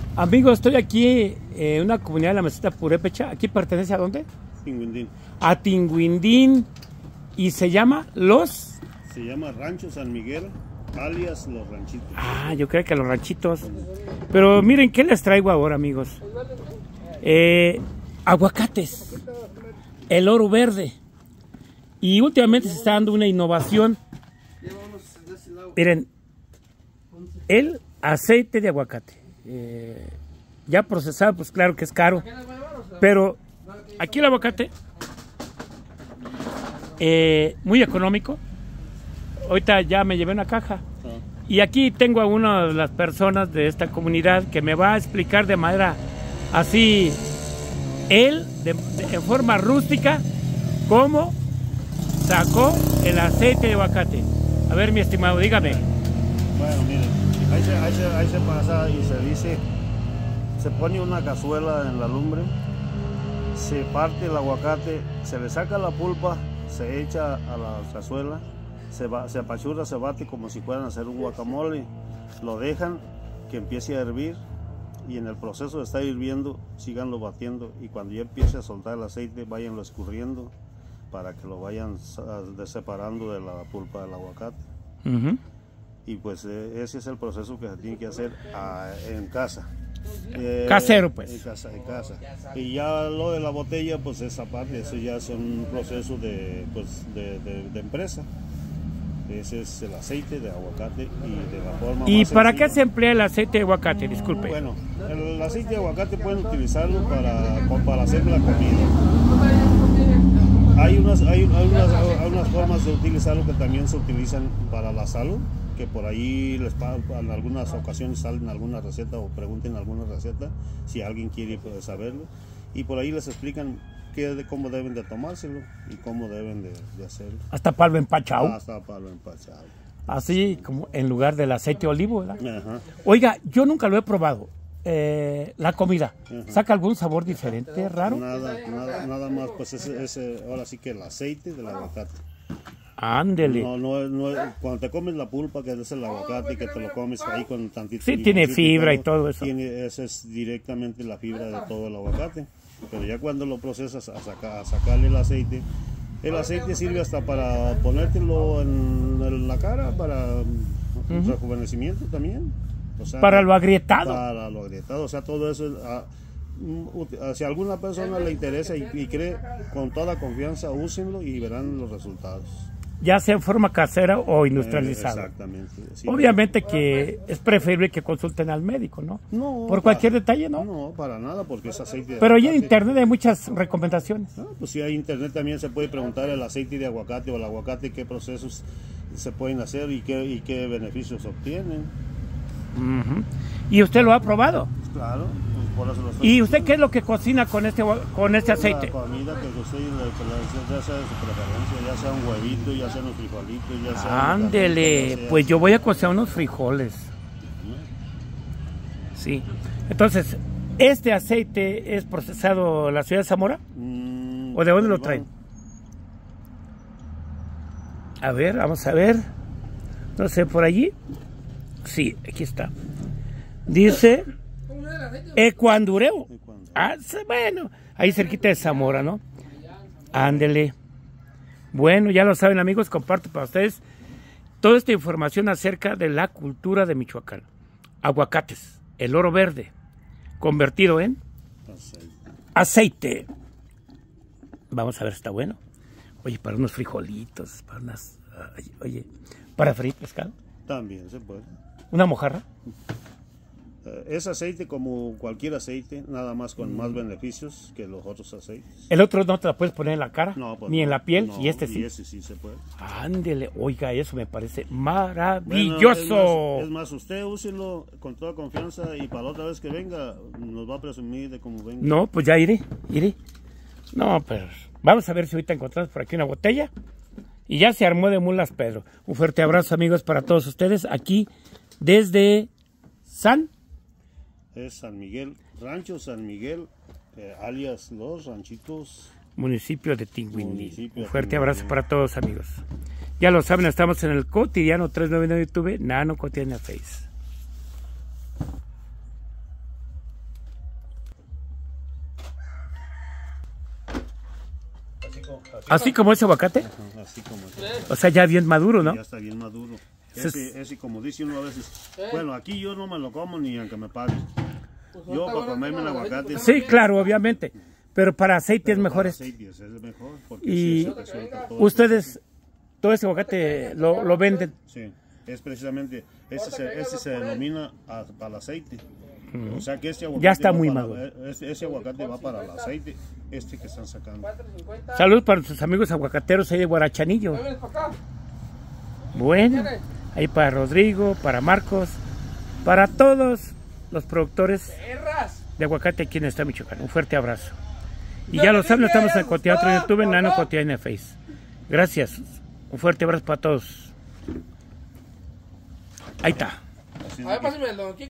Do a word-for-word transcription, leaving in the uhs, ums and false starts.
Amigos, estoy aquí en una comunidad de la meseta purépecha. ¿Aquí pertenece a dónde? Tinguindín. A Tinguindín. Y se llama Los... Se llama Rancho San Miguel, alias Los Ranchitos. Ah, yo creo que Los Ranchitos. Pero miren, ¿qué les traigo ahora, amigos? Eh, aguacates. El oro verde. Y últimamente se está dando una innovación. Miren, el aceite de aguacate. Eh, ya procesado, pues claro que es caro. Pero aquí el aguacate, eh, muy económico. Ahorita ya me llevé una caja. Y aquí tengo a una de las personas de esta comunidad que me va a explicar de manera así, él, de, de, en forma rústica, cómo sacó el aceite de aguacate. A ver, mi estimado, dígame. Bueno, miren, ahí se, ahí se, ahí se pasa y se dice, se pone una cazuela en la lumbre, se parte el aguacate, se le saca la pulpa, se echa a la cazuela, se, va, se apachurra, se bate como si fueran a hacer un guacamole, lo dejan que empiece a hervir y en el proceso de estar hirviendo, síganlo batiendo y cuando ya empiece a soltar el aceite, váyanlo escurriendo para que lo vayan separando de la pulpa del aguacate. Uh-huh. Y pues eh, ese es el proceso que se tiene que hacer a, en casa. Eh, Casero, pues. En casa, en casa. Y ya lo de la botella, pues esa parte, eso ya es un proceso de, pues, de, de, de empresa. Ese es el aceite de aguacate y de la forma ¿Y más para sencilla. qué se emplea el aceite de aguacate? Disculpe. Bueno, el aceite de aguacate pueden utilizarlo para, para hacer la comida. Hay unas, hay, hay, unas, hay unas formas de utilizarlo que también se utilizan para la salud, que por ahí les, en algunas ocasiones salen alguna receta o pregunten alguna receta, si alguien quiere puede saberlo, y por ahí les explican qué, cómo deben de tomárselo y cómo deben de, de hacerlo. Hasta palo empachado. Ah, hasta palo empachado. Así como en lugar del aceite de olivo, ¿verdad? Ajá. Oiga, yo nunca lo he probado. Eh, la comida, uh-huh. ¿Saca algún sabor diferente, raro? Nada, nada, nada más, pues ese, ese, ahora sí que el aceite del aguacate. Ándele. No, no, no, cuando te comes la pulpa, que es el aguacate, que te lo comes ahí con tantito. Sí, tiene fibra y todo eso. Tiene, esa es directamente la fibra de todo el aguacate. Pero ya cuando lo procesas a, saca, a sacarle el aceite, el aceite sirve hasta para ponértelo en, en la cara, para uh-huh. rejuvenecimiento también. O sea, para lo agrietado. Para lo agrietado, o sea, todo eso, a, a, si a alguna persona le interesa y, y cree, con toda confianza, úsenlo y verán los resultados. Ya sea en forma casera o industrializada. Eh, exactamente. Sí, obviamente que es preferible que consulten al médico, ¿no? No. Por cualquier para, detalle, ¿no? No, para nada, porque es aceite de Pero aguacate. ya en internet hay muchas recomendaciones. Ah, pues si hay internet también se puede preguntar el aceite de aguacate o el aguacate, qué procesos se pueden hacer y qué, y qué beneficios obtienen. Uh-huh. ¿Y usted lo ha probado? Claro, pues por eso lo estoy ¿Y usted qué es lo que cocina con este con este aceite? La comida que usted, ya sea de su preferencia, ya sea un huevito, ya sea unos frijolitos, ya sea... Ándele, sea... pues yo voy a cocinar unos frijoles. Uh-huh. Sí, entonces, ¿este aceite es procesado en la ciudad de Zamora? Mm, ¿O de dónde lo traen? A ver, vamos a ver. No sé, por allí. Sí, aquí está. Dice Ecuandureo. Ah, bueno, ahí cerquita de Zamora, ¿no? Ándele. Bueno, ya lo saben, amigos, comparto para ustedes toda esta información acerca de la cultura de Michoacán. Aguacates, el oro verde, convertido en aceite. aceite. Vamos a ver si está bueno. Oye, para unos frijolitos, para unas... Oye, para freír pescado. También se puede. ¿Una mojarra? Es aceite como cualquier aceite, nada más con mm. más beneficios que los otros aceites. ¿El otro no te la puedes poner en la cara? No, pues ni no, en la piel, no, y este sí. Y ese sí se puede. Ándele, oiga, eso me parece maravilloso. Bueno, es, más, es más, usted úselo con toda confianza y para la otra vez que venga, nos va a presumir de cómo venga. No, pues ya iré, iré. No, pero vamos a ver si ahorita encontramos por aquí una botella. Y ya se armó de mulas, Pedro. Un fuerte abrazo, amigos, para todos ustedes. Aquí, desde San... Es San Miguel, Rancho San Miguel, eh, alias Los Ranchitos. Municipio de Tinguindín. Un fuerte abrazo para todos, amigos. Ya lo saben, estamos en el Cotidiano trescientos noventa y nueve YouTube, Nano Cotidiano Face. como, así, ¿Así como ese aguacate? Ajá, así como ese. O sea, ya bien maduro, ¿no? Ya está bien maduro. Ese Ese, ese, como dice uno a veces, bueno, aquí yo no me lo como ni aunque me paguen. Yo para comerme el aguacate. Sí, claro, obviamente. Pero para aceite es mejor este. Aceite es mejor porque Y sí, se suelta todo. ustedes, todo ese aguacate lo, lo venden. Sí, es precisamente, ese se, ese se denomina a, al aceite. O sea que este aguacate Ya está va muy para- maduro. Ese, ese aguacate va para el aceite, este que están sacando. Saludos para sus amigos aguacateros ahí de Guarachanillo. Bueno, ahí para Rodrigo, para Marcos, para todos los productores de aguacate aquí en esta Michoacán. Un fuerte abrazo. Y ya lo saben, estamos en Cotiatro en YouTube, en Nano Cotia en Face. Gracias. Un fuerte abrazo para todos. Ahí está. Así A de ver, que- pásame el don Quique.